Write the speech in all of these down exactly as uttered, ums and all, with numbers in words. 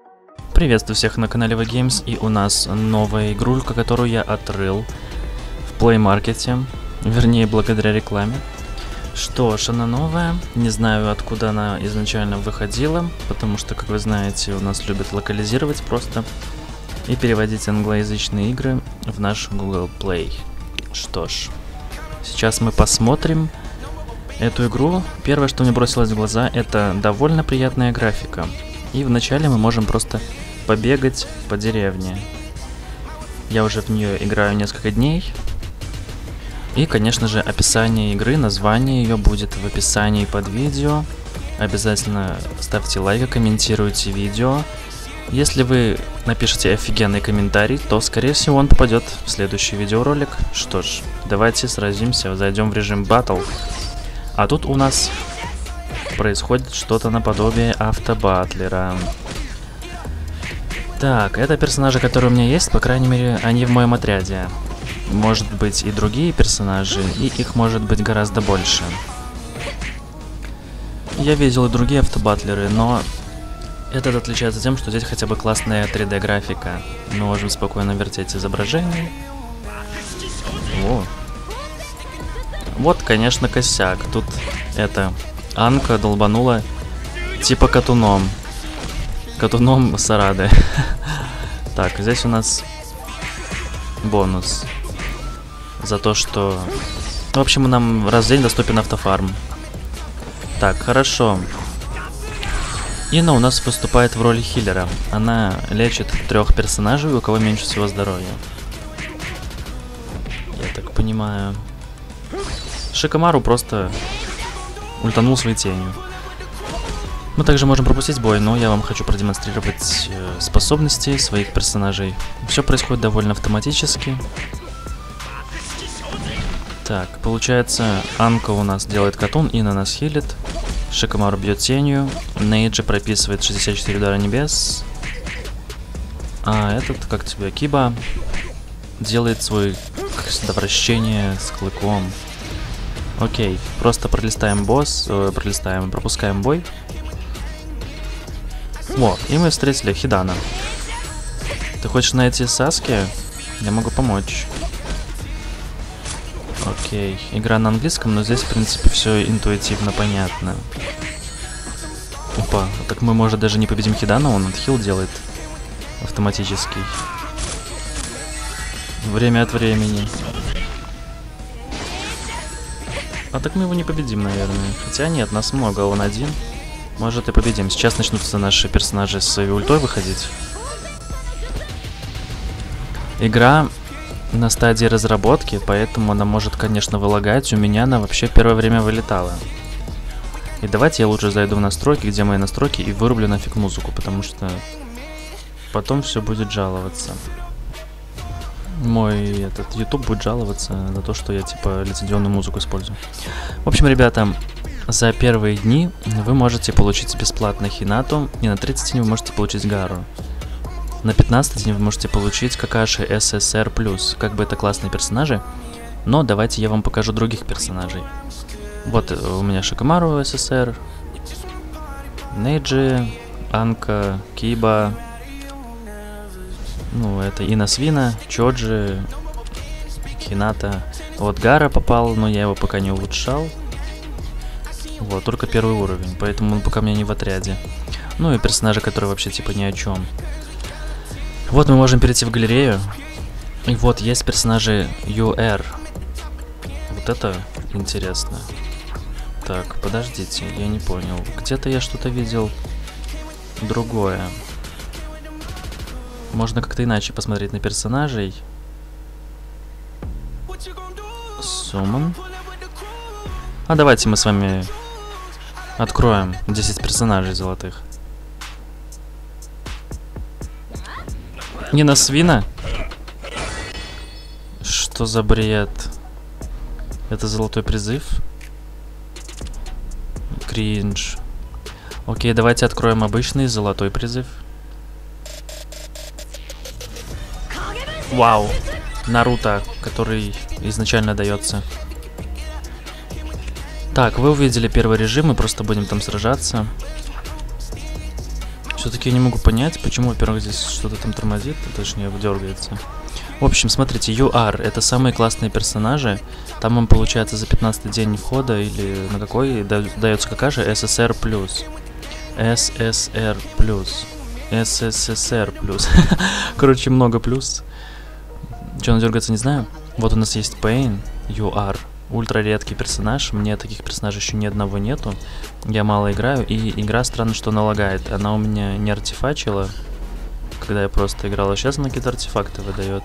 Приветствую всех на канале VGames, и у нас новая игрулька, которую я отрыл в Play Market, вернее благодаря рекламе. Что ж, она новая, не знаю откуда она изначально выходила, потому что, как вы знаете, у нас любят локализировать просто и переводить англоязычные игры в наш Google Play. Что ж, сейчас мы посмотрим эту игру. Первое, что мне бросилось в глаза, это довольно приятная графика. И вначале мы можем просто побегать по деревне. Я уже в нее играю несколько дней. И, конечно же, описание игры, название ее будет в описании под видео. Обязательно ставьте лайк, комментируйте видео. Если вы напишите офигенный комментарий, то, скорее всего, он попадет в следующий видеоролик. Что ж, давайте сразимся, зайдем в режим Battle. А тут у нас происходит что-то наподобие автобатлера. Так, это персонажи, которые у меня есть, по крайней мере, они в моем отряде. Может быть и другие персонажи, и их может быть гораздо больше. Я видел и другие автобатлеры, но этот отличается тем, что здесь хотя бы классная три дэ графика. Мы можем спокойно вертеть изображение. О. Вот, конечно, косяк. Тут это Анка долбанула типа катуном. Катуном Сарады. Так, здесь у нас бонус. За то, что... В общем, нам раз в день доступен автофарм. Так, хорошо. Инна у нас выступает в роли хиллера. Она лечит трех персонажей, у кого меньше всего здоровья. Я так понимаю. Шикомару просто ультанул своей тенью. Мы также можем пропустить бой, но я вам хочу продемонстрировать э, способности своих персонажей. Все происходит довольно автоматически. Так, получается, Анка у нас делает катун, Инна нас хилит. Шикомару бьет тенью. Нейджи прописывает шестьдесят четыре удара небес. А этот, как тебе, Киба, делает свой довращение с клыком. Окей, просто пролистаем босс, э, пролистаем, пропускаем бой. О, и мы встретили Хидана. Ты хочешь найти Саски? Я могу помочь. Окей, игра на английском, но здесь, в принципе, все интуитивно понятно. Опа, так мы, может, даже не победим Хидана, он отхил делает автоматический. Время от времени. А так мы его не победим, наверное. Хотя нет, нас много, он один. Может и победим. Сейчас начнутся наши персонажи с своей ультой выходить. Игра на стадии разработки, поэтому она может, конечно, вылагать. У меня она вообще первое время вылетала. И давайте я лучше зайду в настройки, где мои настройки, и вырублю нафиг музыку, потому что потом все будет жаловаться. Мой этот YouTube будет жаловаться на то, что я типа лицензионную музыку использую. В общем, ребята, за первые дни вы можете получить бесплатно Хинату, и на тридцать дней вы можете получить Гару. На пятнадцать дней вы можете получить Какаши эс эс эр плюс. Как бы это классные персонажи, но давайте я вам покажу других персонажей. Вот у меня Шикомару эс эс эр, Нейджи, Анка, Киба. Ну, это Инна Свина, Чоджи, Хината. Вот Гара попал, но я его пока не улучшал. Вот, только первый уровень, поэтому он пока у меня не в отряде. Ну и персонажи, которые вообще типа ни о чем. Вот мы можем перейти в галерею. И вот есть персонажи ю эр. Вот это интересно. Так, подождите, я не понял. Где-то я что-то видел другое. Можно как-то иначе посмотреть на персонажей. Суммон. А давайте мы с вами откроем десять персонажей золотых. Нина Свина? Что за бред? Это золотой призыв? Кринж. Окей, давайте откроем обычный золотой призыв. Вау. Наруто, который изначально дается. Так, вы увидели первый режим, мы просто будем там сражаться. Все-таки я не могу понять, почему, во-первых, здесь что-то там тормозит, точнее, дергается. В общем, смотрите, ю ар — это самые классные персонажи. Там им, получается, за пятнадцатый день входа или на какой дается какая же эс эс эр плюс. эс эс эр плюс. эс эс эс эр плюс. Короче, много плюс. Че, он дергается, не знаю. Вот у нас есть Pain, ю ар. Ультра редкий персонаж. Мне таких персонажей еще ни одного нету. Я мало играю, и игра странно, что она лагает. Она у меня не артефачила, когда я просто играл, а сейчас она какие-то артефакты выдает.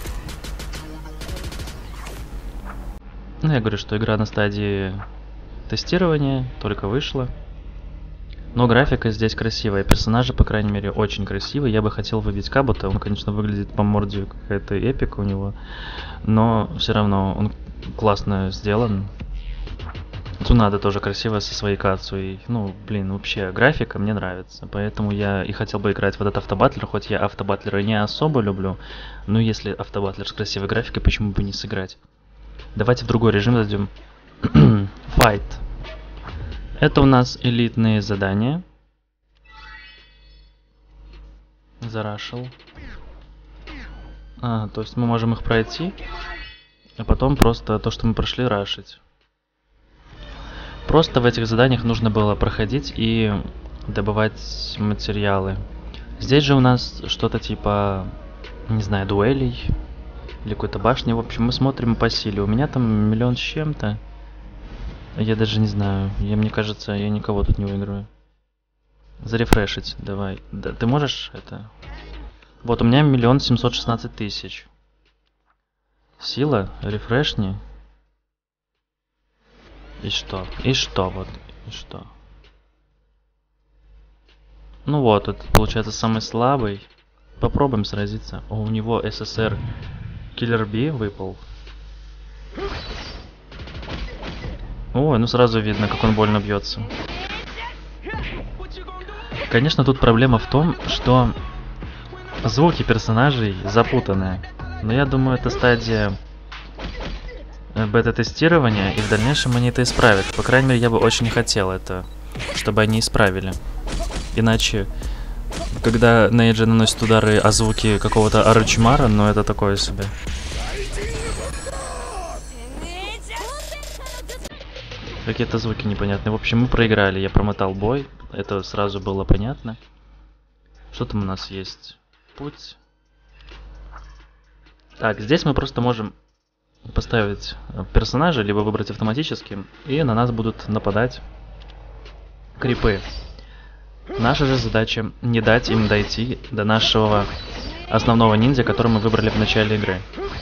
Ну, я говорю, что игра на стадии тестирования, только вышла. Но графика здесь красивая, персонажи, по крайней мере, очень красивые. Я бы хотел выбить Кабута, он, конечно, выглядит по морде какая-то эпика у него, но все равно он классно сделан. Цунада тоже красивая со своей Кацуей. Ну, блин, вообще, графика мне нравится, поэтому я и хотел бы играть в этот автобатлер, хоть я автобатлеры не особо люблю, но если автобатлер с красивой графикой, почему бы не сыграть? Давайте в другой режим зайдем. Fight. Это у нас элитные задания. Зарашил. А, то есть мы можем их пройти, а потом просто то, что мы прошли, рашить. Просто в этих заданиях нужно было проходить и добывать материалы. Здесь же у нас что-то типа, не знаю, дуэлей или какой-то башни. В общем, мы смотрим по силе. У меня там миллион с чем-то. Я даже не знаю. Я, мне кажется, я никого тут не выиграю. Зарефрешить, давай. Да, ты можешь это? Вот, у меня миллион семьсот шестнадцать тысяч. Сила, рефрешни. И что? И что вот? И что? Ну вот, это получается самый слабый. Попробуем сразиться. О, у него эс эс эр Killer B выпал. Ой, ну сразу видно, как он больно бьется. Конечно, тут проблема в том, что звуки персонажей запутанные. Но я думаю, это стадия бета-тестирования, и в дальнейшем они это исправят. По крайней мере, я бы очень хотел это, чтобы они исправили. Иначе, когда Нейджи наносит удары о звуки какого-то Орочимара, ну это такое себе. Какие-то звуки непонятные. В общем, мы проиграли. Я промотал бой. Это сразу было понятно. Что там у нас есть? Путь. Так, здесь мы просто можем поставить персонажа, либо выбрать автоматически, и на нас будут нападать крипы. Наша же задача не дать им дойти до нашего основного ниндзя, который мы выбрали в начале игры.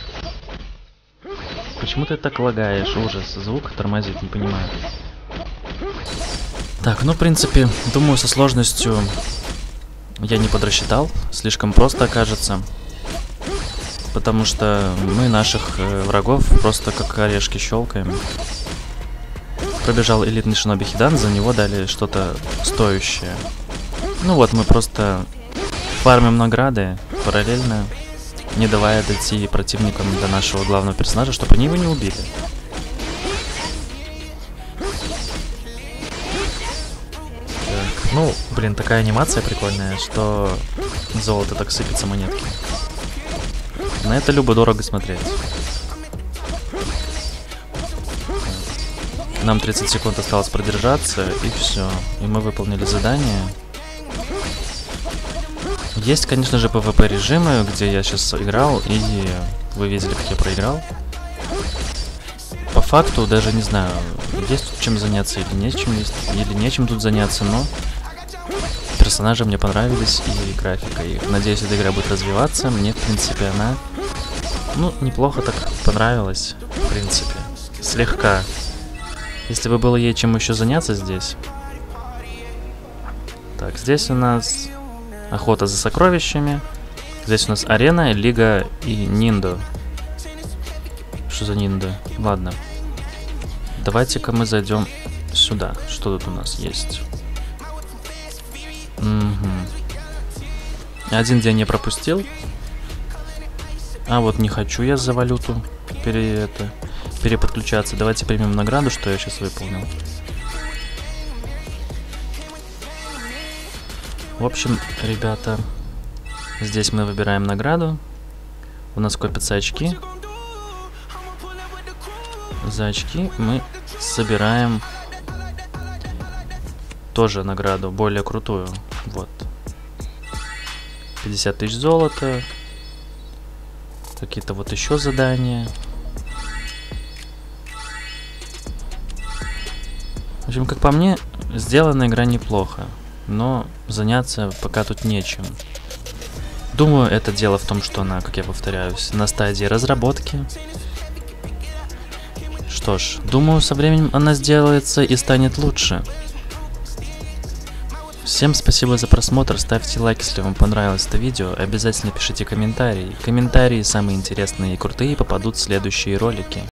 Почему ты так лагаешь? Ужас. Звук тормозит, не понимаю. Так, ну, в принципе, думаю, со сложностью я не подрасчитал. Слишком просто окажется. Потому что мы наших э, врагов просто как орешки щелкаем. Пробежал элитный шиноби Хидан, за него дали что-то стоящее. Ну вот, мы просто фармим награды параллельно, не давая дойти противникам до нашего главного персонажа, чтобы они его не убили. Так, ну, блин, такая анимация прикольная, что золото так сыпется, монетки. На это любо-дорого смотреть. Нам тридцать секунд осталось продержаться, и все. И мы выполнили задание. Есть, конечно же, пэ вэ пэ режимы, где я сейчас играл, и вы видели, как я проиграл. По факту, даже не знаю, есть тут чем заняться или нечем, есть, или нечем тут заняться, но персонажи мне понравились, и графика. И надеюсь, эта игра будет развиваться. Мне, в принципе, она, ну, неплохо так понравилась, в принципе. Слегка. Если бы было ей чем еще заняться здесь. Так, здесь у нас охота за сокровищами. Здесь у нас арена, лига и ниндо. Что за ниндо? Ладно. Давайте-ка мы зайдем сюда. Что тут у нас есть? Угу. Один день я пропустил. А вот не хочу я за валюту пере это, переподключаться. Давайте примем награду, что я сейчас выполнил. В общем, ребята, здесь мы выбираем награду. У нас копятся очки. За очки мы собираем тоже награду, более крутую. Вот. пятьдесят тысяч золота. Какие-то вот еще задания. В общем, как по мне, сделана игра неплохо. Но заняться пока тут нечем. Думаю, это дело в том, что она, как я повторяюсь, на стадии разработки. Что ж, думаю, со временем она сделается и станет лучше. Всем спасибо за просмотр, ставьте лайк, если вам понравилось это видео, обязательно пишите комментарии. Комментарии самые интересные и крутые попадут в следующие ролики.